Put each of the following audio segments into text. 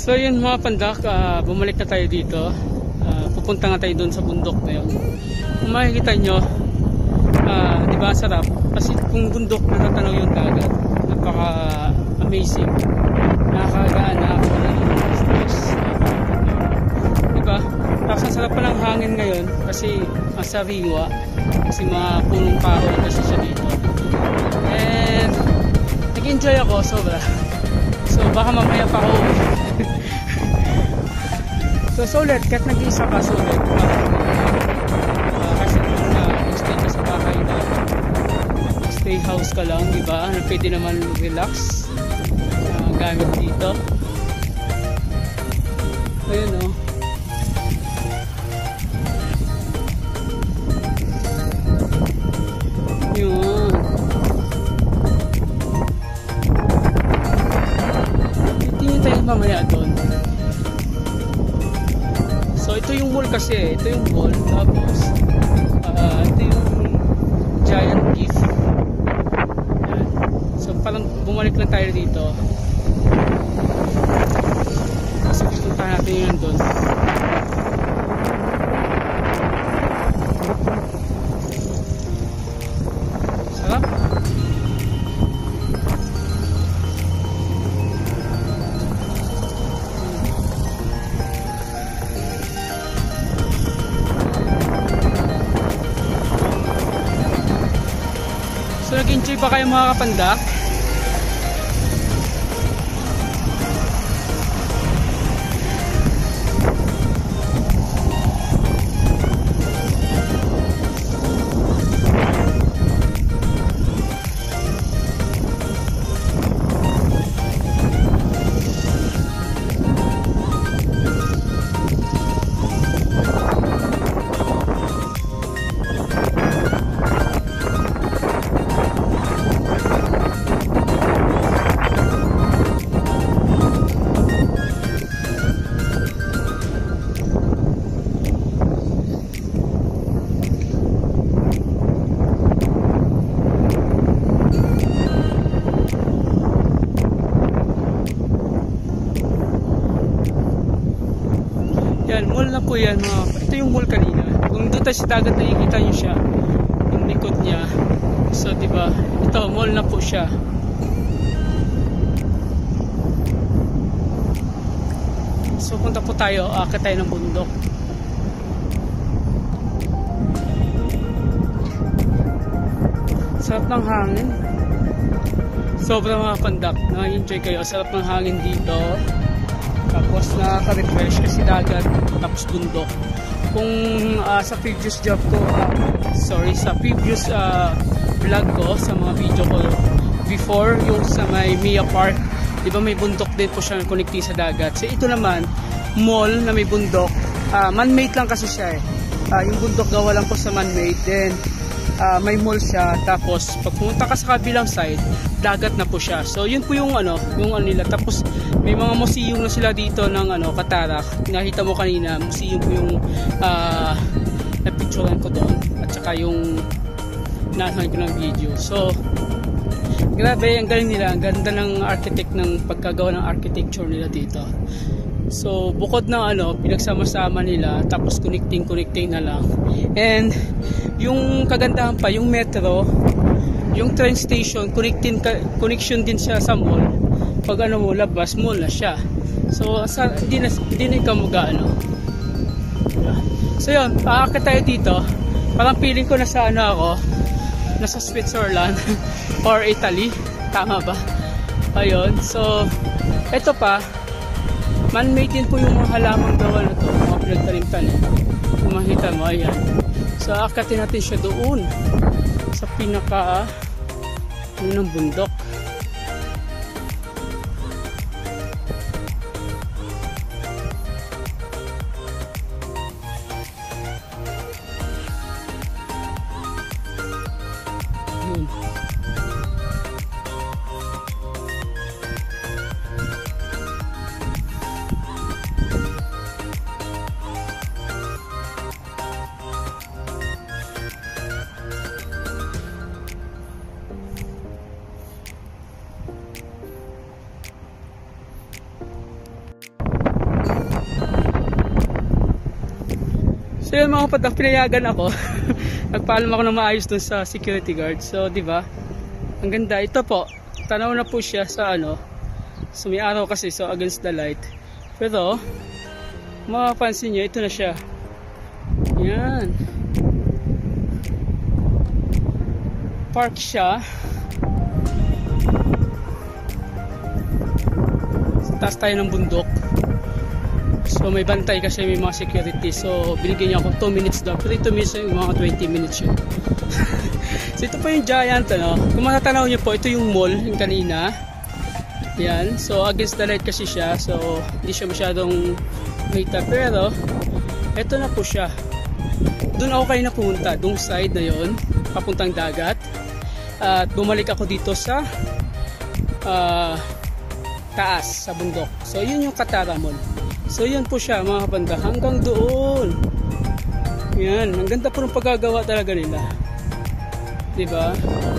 So yun mga pandak, bumalik na tayo dito. Pupunta nga tayo doon sa bundok na yun. Kung makikita nyo, di ba sarap? Kasi kung bundok natatanaw yung dagat, napaka amazing, nakakagaan, nakakawala ng stress, di ba? Tapos ang sarap pa ng hangin ngayon kasi ang sariwa, kasi mga punong kahoy kasi siya dito. And nag-enjoy ako sobra. So baka mamaya pa ako so ulit, kahit nag-iisa ka sulit kasi stay ka sa bahay na stay house ka lang, diba? Pwede naman relax gamit dito. Ayun o. Yun. Tingin tayo mamaya doon. So ito yung mall kasi, ito yung mall, tapos ito yung giant gift. So parang bumalik lang tayo dito. So punta natin yun doon. Sarap. So nag-enjoy pa kayo mga kapandak? Yan, mall na po yan mga. Ito yung mall kanina. Kung doon tayo sa dagat, nakikita nyo siya yung likod niya. So diba, ito mall na po siya. So punta po tayo, akit tayo ng bundok. Sarap ng hangin. Sobrang mga pandak, na-enjoy kayo. Sarap ng hangin dito. Tapos nakaka-refresh kasi dagat, tapos bundok. Kung sa previous job ko, sa previous vlog ko, sa mga video ko before, yung sa may Mia Park, di ba may bundok din po siya connecting sa dagat. So ito naman, mall na may bundok, man-made lang kasi siya eh. Yung bundok gawa lang po sa man-made, then may mall siya, tapos pag pumunta ka sa kabilang side, dagat na po siya. So yun po yung yung nila. Tapos may mga museum na sila dito ng Qatara. Nakita mo kanina, museum po yung napicturean ko doon, at saka yung naasahan ko ng video. So grabe, ang galing nila, ang ganda ng architect, ng pagkagawa ng architecture nila dito. So bukod ng pinagsama-sama nila, tapos connecting na lang. And yung kagandahan pa, yung metro, yung train station, connection din siya sa mall. Pag mo labas, mall na siya. So hindi na ikaw So yun, paakit tayo dito. Parang feeling ko nasa nasa Switzerland or Italy, tama ba? Ayun, so eto pa, man-made din po yung mga halamang gawa na to, mga pinagtanim-tanim. Kung makita mo, ayan. So akatin natin siya doon sa pinaka ng bundok. Yun. So yun mga kapandak, pinayagan ako. Nagpaalam ako ng maayos dun sa security guard. So di ba? Ang ganda. Ito po, tanaw na po siya sa ano. So may araw kasi, so against the light. Pero mapapansin nyo, ito na siya. Yan. Park siya. Sa taas tayo ng bundok. So may bantay kasi may mga security. So binigyan niya ako 2 minutes daw. Pero 2 minutes yung mga 20 minutes yun. So ito po yung giant ano. Kung matatanaw niyo po, ito yung mall yung kanina. Yan. So against the light kasi siya. So hindi siya masyadong makita. Pero ito na po siya. Doon ako kayo napunta. Doong side na yon, papuntang dagat. At bumalik ako dito sa taas sa bundok. So yun yung Qatara Mall. So yun po siya mga kapandak, hanggang doon. Yan, ang ganda po ng paggagawa talaga nila. Diba?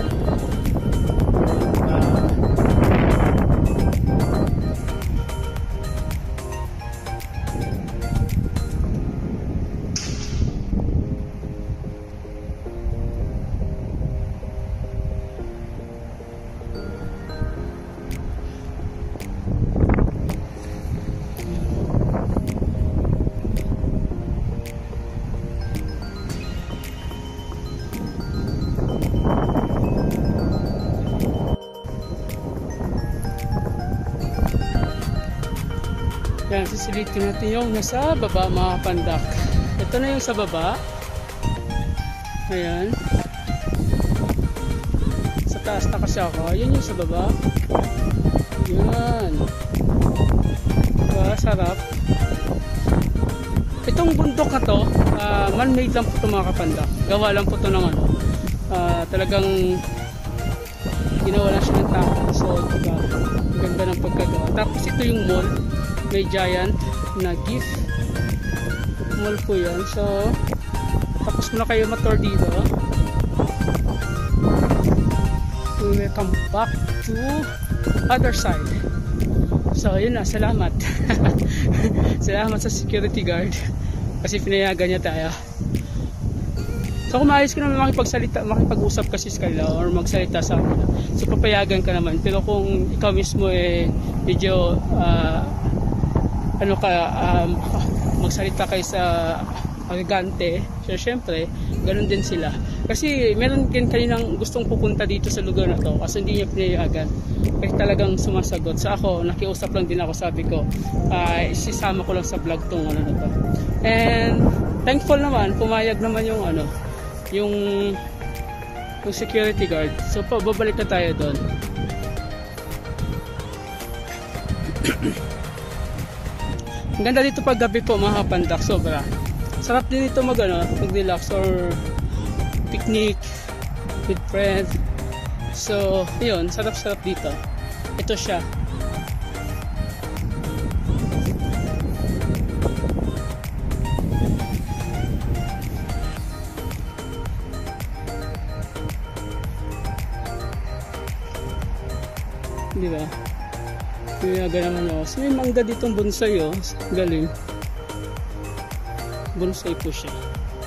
Yan, sisilitin natin yung nasa baba mga kapandak. Ito na yung sa baba. Ayan. Sa taas na kasi ako. Ayan yung sa baba. Yan. Diba? Sarap. Itong bundok na to, man-made lang po ito mga kapandak. Gawa lang po ito ng ano. Talagang ginawa lang siya ng tao. So, diba? Ang ganda ng pagkagawa. Tapos ito yung mall. May giant na gift mall po yan. So tapos muna kayo ma-tour dito. We will come back to other side. So yun na, salamat. Salamat sa security guard kasi pinayagan niya tayo. So kung maayos ka naman makipagsalita, makipag-usap kasi sa kanila or magsalita sa kanila, so papayagan ka naman. Pero kung ikaw mismo medyo magsalita kayo sa arrogante, so syempre ganun din sila. Kasi meron din kaninang gustong pupunta dito sa lugar na to kasi hindi niya pinayagan, kasi talagang sumasagot. So ako, nakiusap lang din ako, sabi ko isisama ko lang sa vlog tong ano na to. And thankful naman, pumayag naman yung yung security guard. So babalik na tayo doon. Ang ganda dito pag gabi po mga kapandak, sobra. Sarap din dito mag-relax or picnic with friends. So, yun, sarap-sarap dito. Ito siya. Di ba? Pinayagan naman ako. So may mangga ditong bonsai galing. Bonsai po siya.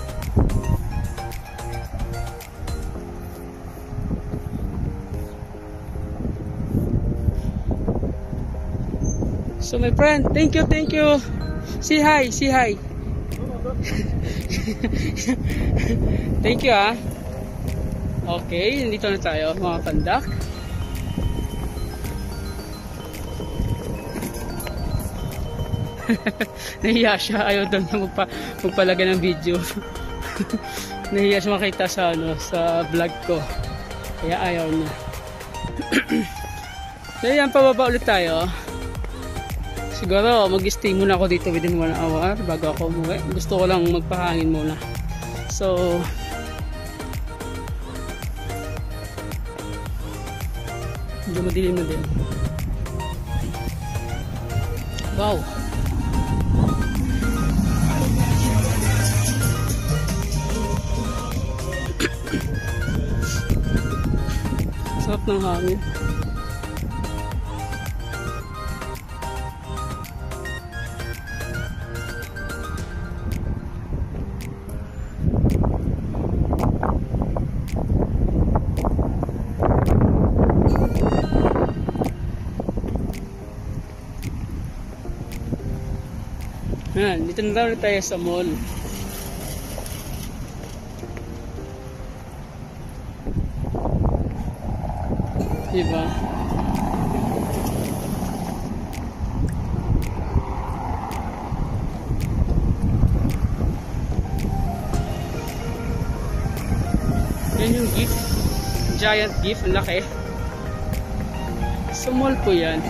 So my friend, thank you. Say hi. Thank you Okay, nandito na tayo mga pandak. Nahiya siya, ayaw daw na magpalagay ng video. Nahiya siya makita sa sa vlog ko, kaya ayaw niya. So yan, pababa ulit tayo. Siguro mag-stay muna ako dito within 1 hour bago ako umuwi. Gusto ko lang magpahangin muna. So medyo madilim na din. Wow, sarap ng hangin. Yan, dito na daw tayo sa mall. Diba? Yan yung gift. Giant gift. Ang laki. Sa mall po yan.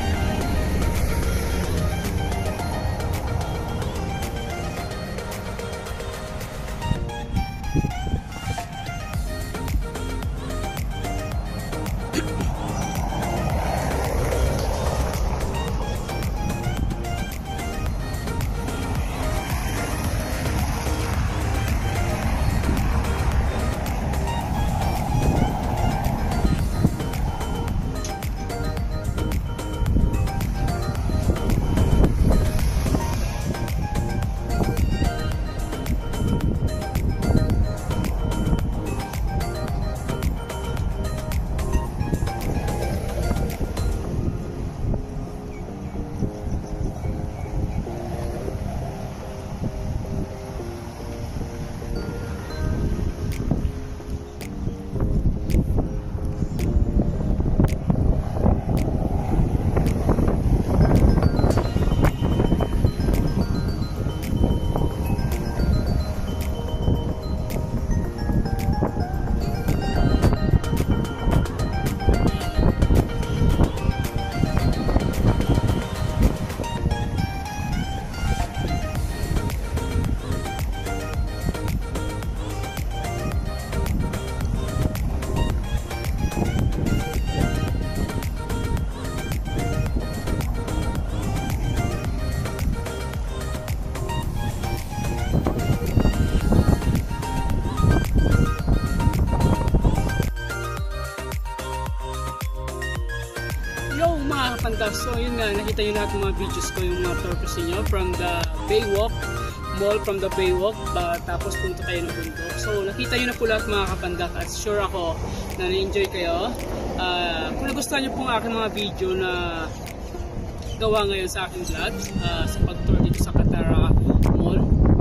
Mga kapandak, so yun nga, nakita nyo lahat ng mga videos ko, yung mga tour ko sa inyo from the Baywalk Mall, from the Baywalk, tapos punta kayo ng bundok. So nakita nyo na po lahat mga kapandak at sure ako na na-enjoy kayo. Kung nagustuhan nyo po ang aking mga video na gawa ngayon sa aking vlog sa pag-tour dito sa Qatara Mall,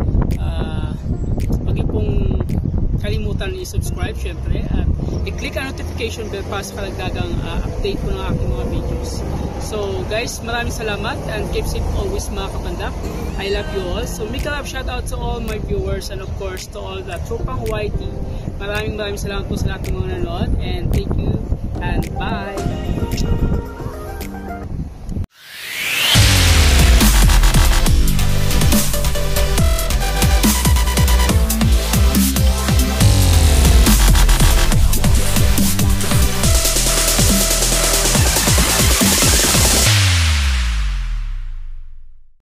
wag niyo pong kalimutan i-subscribe syempre at i-click ang notification bell para sa kalagdagang update po ng aking mga videos. So guys, maraming salamat and keep safe always mga kapandak. I love you all. So make a love shout out to all my viewers and of course to all the Tropang YT. Maraming salamat po sa lahat ng mga nanonood and thank you and bye!